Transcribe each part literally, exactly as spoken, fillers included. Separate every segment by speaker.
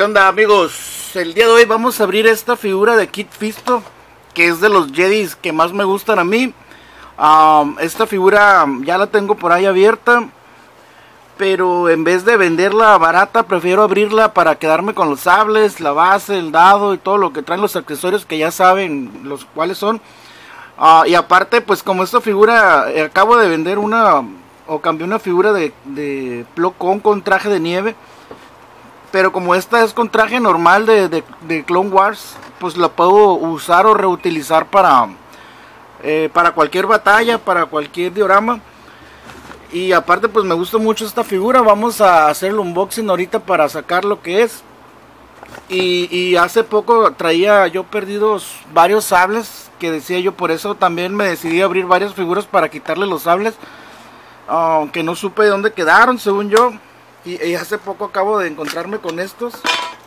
Speaker 1: onda, amigos? El día de hoy vamos a abrir esta figura de Kit Fisto, que es de los Jedis que más me gustan a mí. um, Esta figura ya la tengo por ahí abierta, pero en vez de venderla barata prefiero abrirla para quedarme con los sables, la base, el dado y todo lo que traen los accesorios, que ya saben los cuáles son. uh, Y aparte, pues como esta figura, eh, acabo de vender una, o cambié una figura de, de Plo Koon con traje de nieve, pero como esta es con traje normal de, de, de Clone Wars, pues la puedo usar o reutilizar para, eh, para cualquier batalla, para cualquier diorama. Y aparte pues me gusta mucho esta figura. Vamos a hacer el unboxing ahorita para sacar lo que es. Y, y hace poco traía yo perdidos varios sables, que decía yo, por eso también me decidí a abrir varias figuras para quitarle los sables, aunque no supe de dónde quedaron, según yo. Y, y hace poco acabo de encontrarme con estos.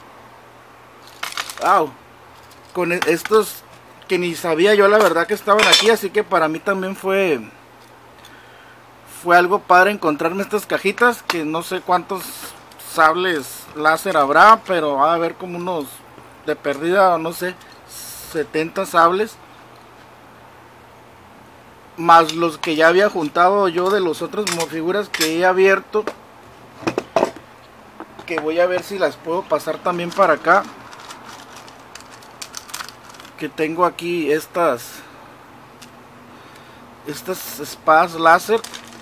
Speaker 1: Wow. Con estos que ni sabía yo la verdad que estaban aquí. Así que para mí también fue Fue algo padre encontrarme estas cajitas. Que no sé cuántos sables láser habrá, pero va a haber como unos, de perdida, no sé, setenta sables, más los que ya había juntado yo de los otros figuras que he abierto, que voy a ver si las puedo pasar también para acá. Que tengo aquí estas Estas espadas láser.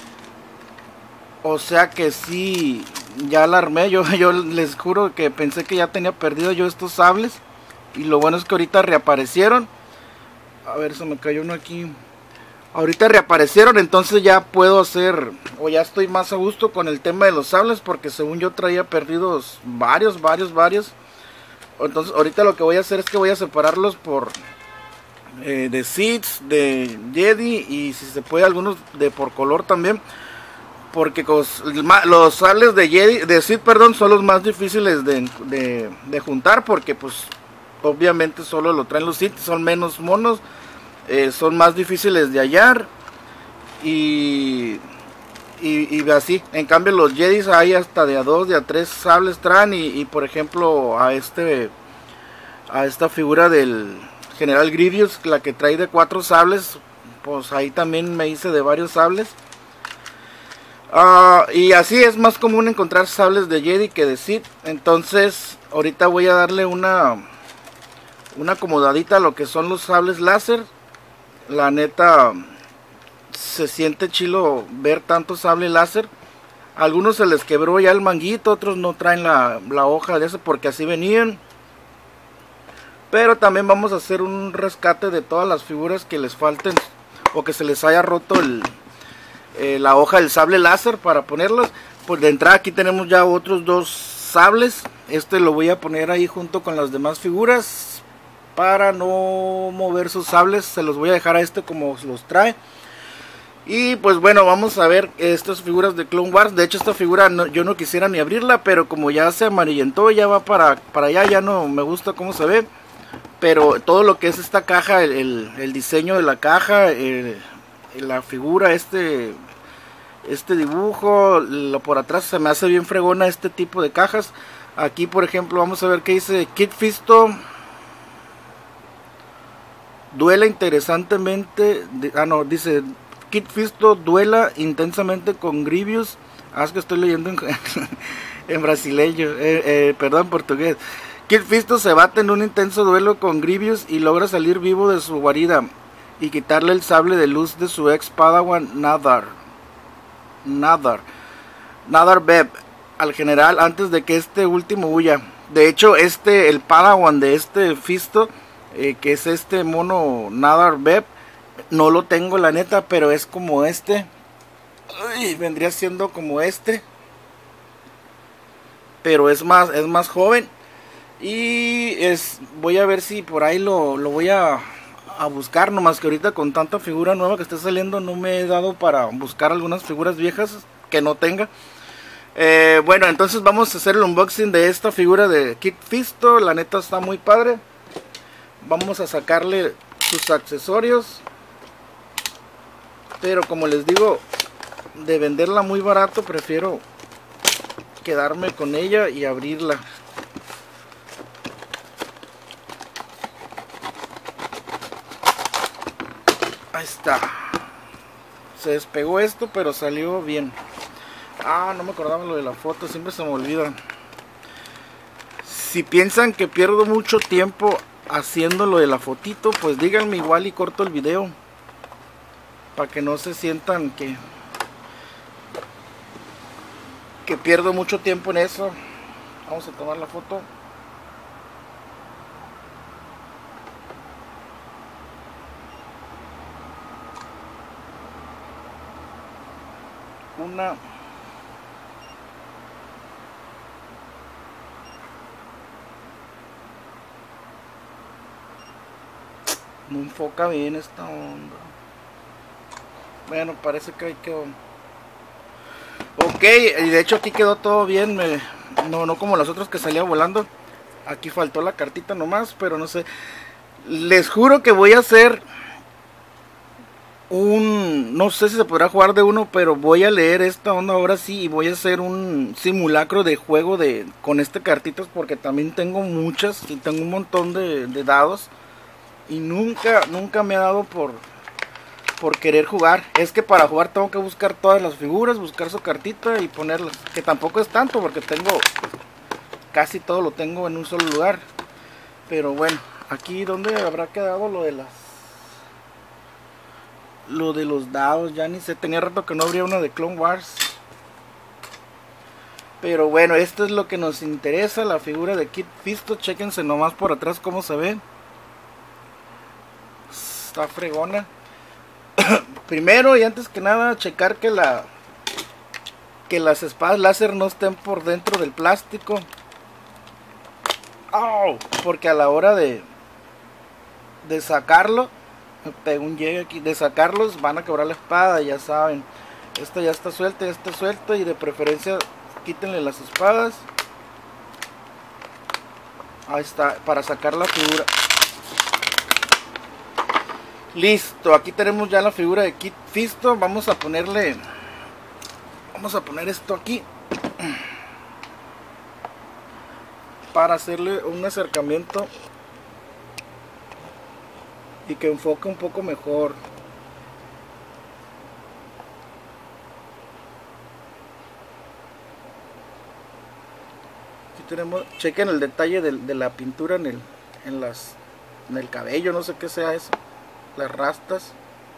Speaker 1: O sea que sí, ya la armé. Yo, yo les juro que pensé que ya tenía perdido yo estos sables. Y lo bueno es que ahorita reaparecieron. A ver, se me cayó uno aquí. Ahorita reaparecieron, entonces ya puedo hacer, o ya estoy más a gusto con el tema de los sables, porque según yo traía perdidos varios, varios, varios. Entonces ahorita lo que voy a hacer es que voy a separarlos por eh, de Sith, de Jedi, y si se puede algunos de por color también, porque los, los sables de Jedi, de Sith, perdón, son los más difíciles de, de, de juntar, porque pues obviamente solo lo traen los Sith, son menos monos. Eh, son más difíciles de hallar y, y, y así. En cambio los Jedis hay hasta de a dos, de a tres sables traen. Y, y por ejemplo a este a esta figura del General Grievous, la que trae de cuatro sables, pues ahí también me hice de varios sables. Uh, y así es más común encontrar sables de Jedi que de Sith. Entonces ahorita voy a darle una una acomodadita a lo que son los sables láser. La neta se siente chilo ver tanto sable láser. A algunos se les quebró ya el manguito, otros no traen la, la hoja de eso porque así venían. Pero también vamos a hacer un rescate de todas las figuras que les falten o que se les haya roto el, eh, la hoja del sable láser para ponerlas. Pues de entrada aquí tenemos ya otros dos sables. Este lo voy a poner ahí junto con las demás figuras para no mover sus sables. Se los voy a dejar a este como los trae. Y pues bueno, vamos a ver estas figuras de Clone Wars. De hecho esta figura no, yo no quisiera ni abrirla, pero como ya se amarillentó, ya va para, para allá, ya no me gusta cómo se ve. Pero todo lo que es esta caja, el, el, el diseño de la caja, el, la figura, este este dibujo, lo por atrás se me hace bien fregona este tipo de cajas. Aquí por ejemplo vamos a ver que dice Kit Fisto duela interesantemente, ah no, dice Kit Fisto duela intensamente con Grievous. Ah, es que estoy leyendo en, en brasileño, eh, eh, perdón, portugués. Kit Fisto se bate en un intenso duelo con Grievous y logra salir vivo de su guarida y quitarle el sable de luz de su ex Padawan Nadar Nadar Nadar Beb al general antes de que este último huya. De hecho este, el Padawan de este Fisto, Eh, que es este mono Nadar Beb, no lo tengo la neta, pero es como este. Uy, vendría siendo como este, pero es más es más joven. Y es voy a ver si por ahí lo, lo voy a, a buscar, nomás que ahorita con tanta figura nueva que está saliendo no me he dado para buscar algunas figuras viejas que no tenga. Eh, bueno, entonces vamos a hacer el unboxing de esta figura de Kit Fisto. La neta está muy padre. Vamos a sacarle sus accesorios, pero como les digo, de venderla muy barato prefiero quedarme con ella y abrirla. Ahí está. Se despegó esto, pero salió bien. Ah, no me acordaba lo de la foto, siempre se me olvida. Si piensan que pierdo mucho tiempo haciendo lo de la fotito, pues díganme igual y corto el video. Para que no se sientan que que pierdo mucho tiempo en eso. Vamos a tomar la foto. Una. No enfoca bien esta onda. Bueno, parece que ahí quedó. Ok, y de hecho aquí quedó todo bien. Me, no, no como las otras que salía volando. Aquí faltó la cartita nomás, pero no sé. Les juro que voy a hacer un... No sé si se podrá jugar de uno, pero voy a leer esta onda ahora sí. Y voy a hacer un simulacro de juego de con este cartitas, porque también tengo muchas. Y tengo un montón de, de dados. Y nunca, nunca me ha dado por... por querer jugar. Es que para jugar tengo que buscar todas las figuras, buscar su cartita y ponerlas, que tampoco es tanto porque tengo casi todo lo tengo en un solo lugar. Pero bueno, aquí donde habrá quedado lo de las lo de los dados, ya ni sé, tenía rato que no abría una de Clone Wars. Pero bueno, esto es lo que nos interesa, la figura de Kit Fisto. Chéquense nomás por atrás cómo se ve. Está fregona. Primero y antes que nada, checar que la que las espadas láser no estén por dentro del plástico. ¡Oh! Porque a la hora de de sacarlo, me pegó un llegue aquí, de sacarlos van a quebrar la espada, ya saben. Esta ya está suelta, ya está suelta, y de preferencia quítenle las espadas. Ahí está, para sacar la figura. Listo, aquí tenemos ya la figura de Kit Fisto. Vamos a ponerle, vamos a poner esto aquí para hacerle un acercamiento y que enfoque un poco mejor. Aquí tenemos, chequen el detalle de, de la pintura en el, en las, en el cabello, no sé qué sea eso. Las rastas.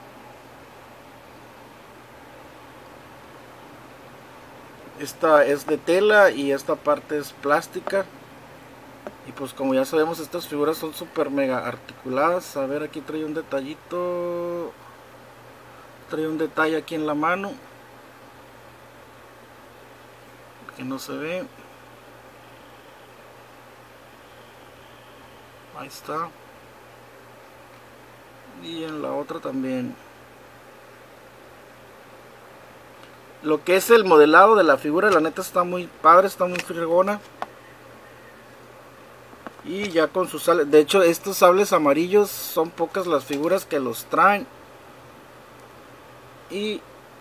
Speaker 1: Esta es de tela y esta parte es plástica. Y pues como ya sabemos, estas figuras son super mega articuladas. A ver, aquí trae un detallito. Trae un detalle aquí en la mano que no se ve. Ahí está. Y en la otra también. Lo que es el modelado de la figura, la neta está muy padre, está muy fregona. Y ya con sus sables, de hecho estos sables amarillos son pocas las figuras que los traen. Y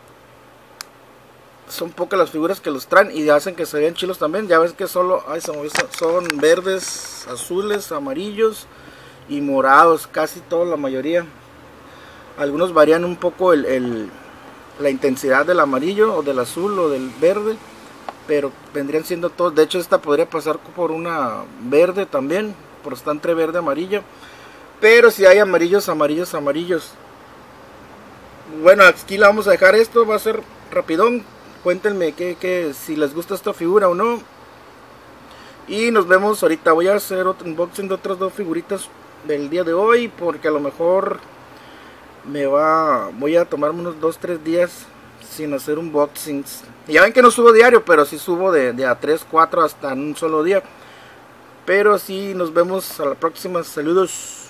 Speaker 1: son pocas las figuras que los traen y hacen que se vean chilos también. Ya ves que solo ay, son verdes, azules, amarillos y morados, casi toda la mayoría. Algunos varían un poco el, el, la intensidad del amarillo o del azul o del verde, pero vendrían siendo todos. De hecho esta podría pasar por una verde también, por está entre verde y amarillo. Pero si hay amarillos, amarillos, amarillos. Bueno, aquí la vamos a dejar. Esto va a ser rapidón. Cuéntenme que, que si les gusta esta figura o no. Y nos vemos ahorita. Voy a hacer otro unboxing de otras dos figuritas del día de hoy, porque a lo mejor me va voy a tomarme unos dos tres días sin hacer unboxings. Ya ven que no subo diario, pero sí subo de, de a tres, cuatro hasta en un solo día. Pero sí, nos vemos a la próxima. Saludos.